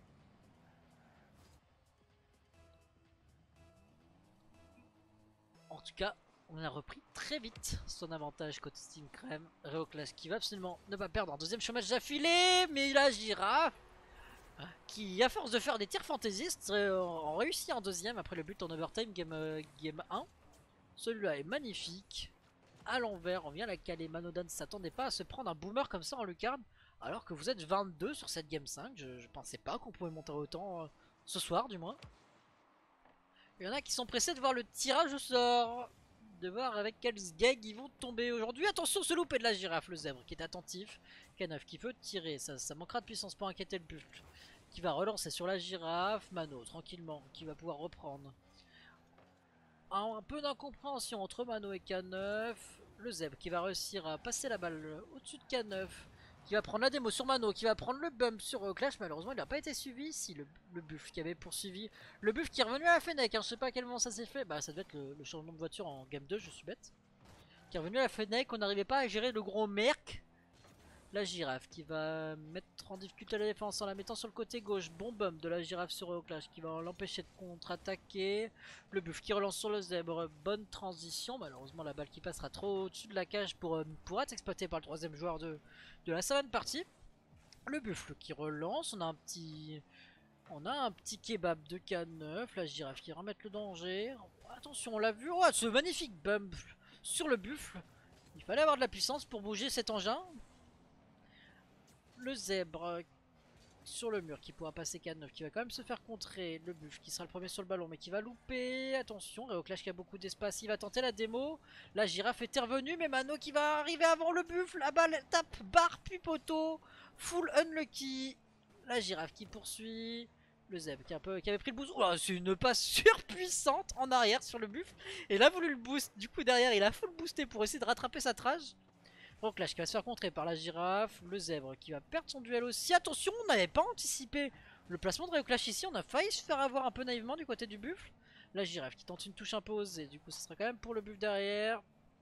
En tout cas, on a repris très vite son avantage côté Steam Crème. Reoclash qui va absolument ne pas perdre un deuxième chômage d'affilée, mais il a Girafe qui, à force de faire des tirs fantaisistes, en réussit un deuxième après le but en overtime game 1. Celui-là est magnifique. À l'envers, on vient la caler. Manodan ne s'attendait pas à se prendre un boomer comme ça en lucarne, alors que vous êtes 22 sur cette game 5. Je pensais pas qu'on pouvait monter autant ce soir, du moins. Il y en a qui sont pressés de voir le tirage au sort, de voir avec quels gags ils vont tomber aujourd'hui. Attention, ce loupé de la girafe, le zèbre qui est attentif. K9 qui veut tirer, ça manquera de puissance pour inquiéter le buffle. Qui va relancer sur la girafe. Mano, tranquillement, qui va pouvoir reprendre. Un peu d'incompréhension entre Mano et K9. Le zèbre qui va réussir à passer la balle au-dessus de K9. Qui va prendre la démo sur Mano, qui va prendre le bump sur Clash. Malheureusement, il n'a pas été suivi. Si le buff qui avait poursuivi. Le buff qui est revenu à la Fennec. Hein, je sais pas à quel moment ça s'est fait. Bah, ça devait être le changement de voiture en game 2, je suis bête. Qui est revenu à la Fennec. On n'arrivait pas à gérer le gros merc. La girafe qui va mettre en difficulté la défense en la mettant sur le côté gauche. Bon bump de la girafe sur Eoclash qui va l'empêcher de contre-attaquer. Le buff qui relance sur le zèbre. Bonne transition. Malheureusement, la balle qui passera trop au-dessus de la cage pour être exploitée par le troisième joueur de la savane partie. Le buffle qui relance. On a un petit kebab de K9. La girafe qui remet le danger. Attention, on l'a vu. Oh, ce magnifique bump sur le buffle. Il fallait avoir de la puissance pour bouger cet engin. Le zèbre sur le mur qui pourra passer K9, qui va quand même se faire contrer. Le buff qui sera le premier sur le ballon mais qui va louper. Attention, Reoclash qui a beaucoup d'espace, il va tenter la démo. La girafe est revenue mais Mano qui va arriver avant le buff. La balle tape barre puis poteau. Full unlucky. La girafe qui poursuit. Le zèbre qui avait pris le boost. Oh, c'est une passe surpuissante en arrière sur le buff. Et il a voulu le boost. Du coup derrière il a full boosté pour essayer de rattraper sa trage. Reoclash qui va se faire contrer par la girafe. Le zèbre qui va perdre son duel aussi. Attention, on n'avait pas anticipé le placement de Reoclash ici. On a failli se faire avoir un peu naïvement du côté du buffle. La girafe qui tente une touche un peu osée. Du coup, ce sera quand même pour le buff derrière.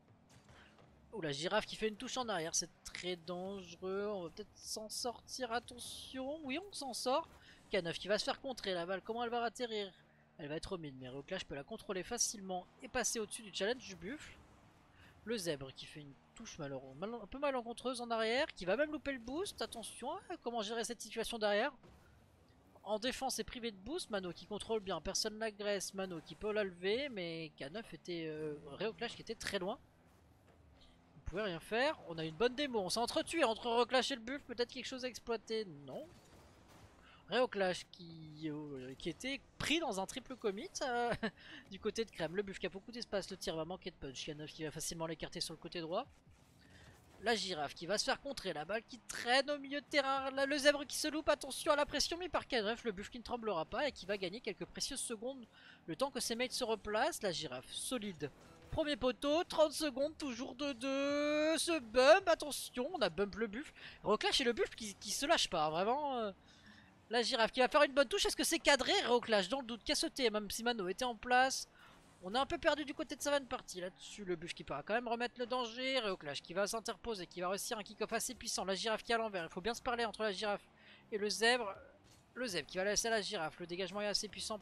Oh, la girafe qui fait une touche en arrière. C'est très dangereux. On va peut-être s'en sortir. Attention. Oui, on s'en sort. K9 qui va se faire contrer. La balle, comment elle va atterrir? Elle va être au mid. Mais Reoclash peut la contrôler facilement et passer au-dessus du challenge du buffle. Le zèbre qui fait une touche un peu malencontreuse en arrière, qui va même louper le boost. Attention, comment gérer cette situation derrière. En défense est privé de boost. Mano qui contrôle bien, personne l'agresse. Mano qui peut la lever, mais K9 était Reoclash qui était très loin. On pouvait rien faire. On a une bonne démo, on s'est entretué entre Reoclash et le buff. Peut-être quelque chose à exploiter. Non. Reoclash qui était pris dans un triple commit du côté de Crème. Le buff qui a beaucoup d'espace, le tir va manquer de punch. K9 qui va facilement l'écarter sur le côté droit. La girafe qui va se faire contrer, la balle qui traîne au milieu de terrain, là, le zèbre qui se loupe, attention à la pression mis par K9, le buff qui ne tremblera pas et qui va gagner quelques précieuses secondes le temps que ses mates se replacent. La girafe solide, premier poteau, 30 secondes, toujours de 2, ce bump, attention, on a bump le buff, Reoclash et le buff qui se lâche pas, vraiment. La girafe qui va faire une bonne touche, est-ce que c'est cadré? Reoclash dans le doute, qui a sauté, même si Mano était en place. On a un peu perdu du côté de Savane partie là-dessus. Le buff qui pourra quand même remettre le danger. Reoclash qui va s'interposer, qui va réussir un kick-off assez puissant. La girafe qui est à l'envers. Il faut bien se parler entre la girafe et le zèbre. Le zèbre qui va laisser la girafe. Le dégagement est assez puissant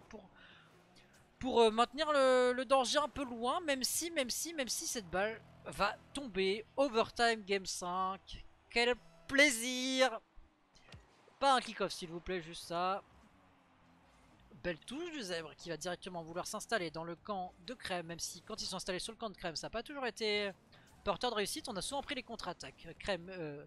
pour maintenir le danger un peu loin. Même si cette balle va tomber. Overtime game 5. Quel plaisir! Pas un kick-off s'il vous plaît, juste ça. Belle touche du zèbre qui va directement vouloir s'installer dans le camp de Crème, même si quand ils sont installés sur le camp de Crème ça n'a pas toujours été porteur de réussite. On a souvent pris les contre-attaques. Crème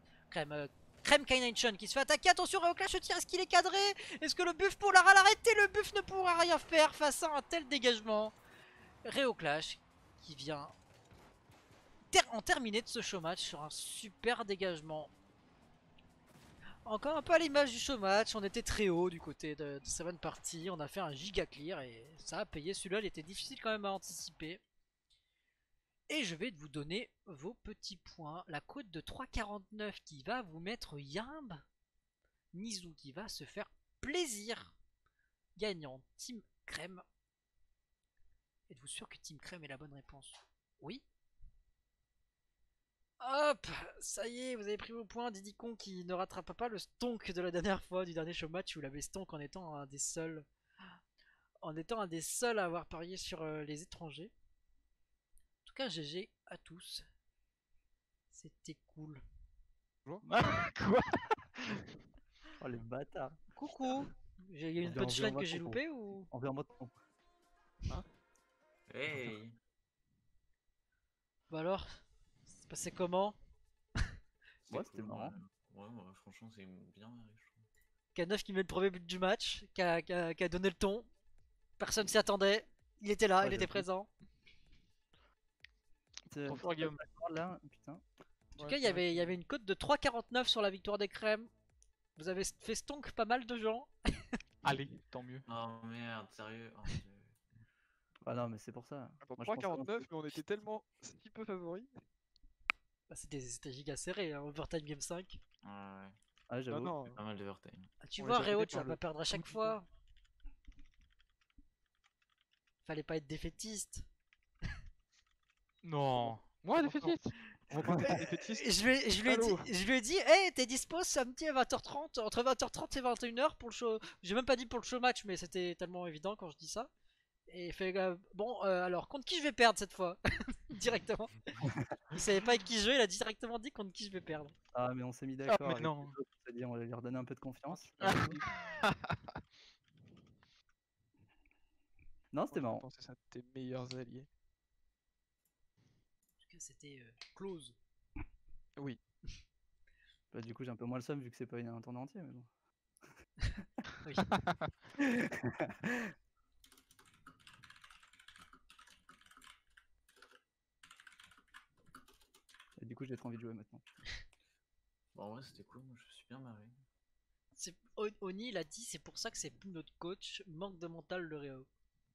K9 qui se fait attaquer. Attention, Reoclash le tir, est-ce qu'il est cadré? Est-ce que le buff pourra l'arrêter? Le buff ne pourra rien faire face à un tel dégagement. Reoclash qui vient en terminer de ce show match sur un super dégagement. Encore un peu à l'image du show match, on était très haut du côté de Seven Party, on a fait un giga clear et ça a payé. Celui-là, il était difficile quand même à anticiper. Et je vais vous donner vos petits points. La cote de 3,49 qui va vous mettre Yamb. Nizou qui va se faire plaisir. Gagnant Team Crème. Êtes-vous sûr que Team Crème est la bonne réponse? Oui. Hop, ça y est, vous avez pris vos points. Diddy Kong qui ne rattrape pas le stonk de la dernière fois, du dernier show match où il avait stonk en étant un des seuls, à avoir parié sur les étrangers. En tout cas, GG à tous. C'était cool. Quoi? Oh les bâtards. Coucou. Il y a une On vient en punchline mode que j'ai tampon. loupée ou? On fait en mode tampon. Hey! Bah alors, c'est passé comment? Ouais, c'était marrant. Ouais, franchement, c'est bien marré, je trouve. K9 qui met le premier but du match, qui a donné le ton. Personne s'y attendait. Il était là, Ouais, il était j'avoue. présent. C'est- Trop fort, Guillaume. Là, putain. En tout cas, il y avait une cote de 3,49 sur la victoire des crèmes. Vous avez fait stonk pas mal de gens. Allez, tant mieux. Oh merde, sérieux? Oh, mon Dieu. Ah non, mais c'est pour ça. Pour Moi, je pense 3,49, mais on était tellement si peu favoris. Bah, c'était giga serré, hein, Overtime Game 5. Ouais, ouais. Ah, Non, j'avoue. non. Pas mal d'overtime. Ah, tu On vois, les a Réo, pétés tu vas par pas le perdre à chaque premier fois. Fallait pas être défaitiste. Non. Moi, Non, défaitiste. On va pas être défaitiste. Je lui ai dit, hey, t'es dispo samedi à 20h30, entre 20h30 et 21h pour le show. J'ai même pas dit pour le show match, mais c'était tellement évident quand je dis ça. Et il fait, bon, alors, contre qui je vais perdre cette fois? Directement. Il savait pas avec qui jouer, il a directement dit contre qui je vais perdre. Ah, mais on s'est mis d'accord mais avec non. les autres, on s'est dit on va lui redonner un peu de confiance. Non, c'était marrant. C'est un de tes meilleurs alliés. En tout cas, c'était close. Oui. Bah, du coup, j'ai un peu moins le seum vu que c'est pas un tournoi entier, mais bon. Oui. Et du coup, j'ai trop envie de jouer maintenant. Bon, ouais, c'était cool, moi je suis bien marré. Oni, il a dit, c'est pour ça que c'est plus notre coach, manque de mental de Réo.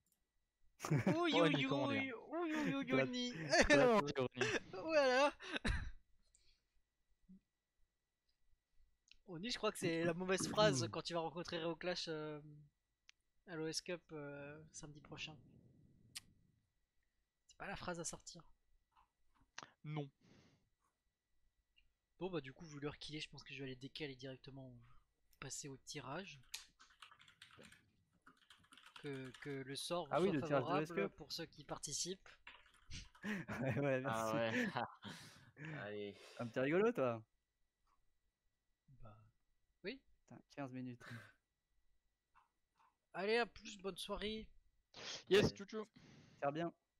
Oni, comment dire. Oni. Voilà. Voilà. Oni, je crois que c'est la mauvaise phrase quand tu vas rencontrer Réo Clash à l'OS Cup samedi prochain. C'est pas la phrase à sortir. Non. Bon bah du coup vu l'heure qu'il est, je pense que je vais aller décaler directement, passer au tirage. Que le sort vous Ah oui, soit le tirage de l'OS favorable Cup. pour ceux qui participent. Ouais, merci. Ah ouais. Allez. Un petit rigolo, toi. Bah, Putain, 15 minutes. allez à plus, bonne soirée. Yes, chouchou. Faire bien.